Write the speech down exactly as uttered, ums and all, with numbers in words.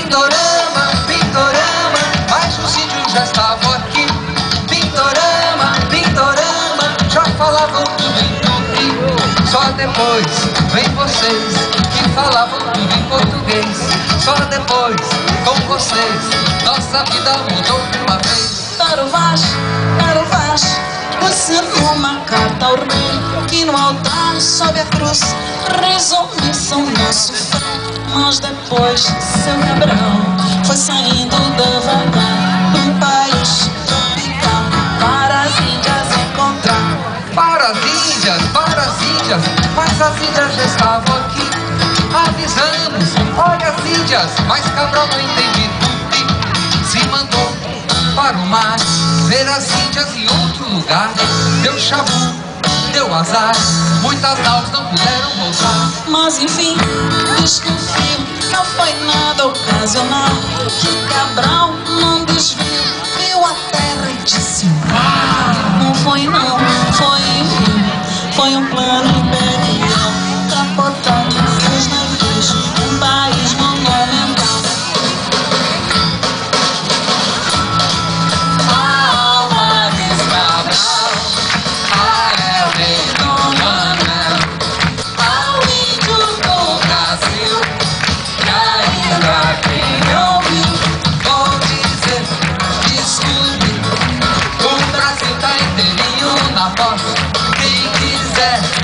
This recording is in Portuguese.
Pindorama, Pindorama, mas os índios já estavam aqui. Pindorama, Pindorama, já falavam tudo em tupi. Só depois vem vocês que falavam tudo em português. Só depois com vocês nossa vida mudou de uma vez. Taruvás, Taruvás, você numa carta ao rei, que no altar sob a cruz rezou missão nosso fé. Mas depois seu Cabral foi saindo devagar para um país tropical, para as Índias encontrar. Para as Índias, para as Índias, mas as Índias já estavam aqui. Avisamos, olha as Índias, mas Cabral não entende tupi. Se mandou para o mar, ver as Índias em outro lugar. Deu chabu, deu azar, muitas naus não puderam voltar. Mas enfim, desconfio, não foi nada ocasional, que Cabral não desviou, viu a terra e disse: ah, não foi não, foi enfim, foi um plano imperial, capotar os navios, um país monumental. Quem quiser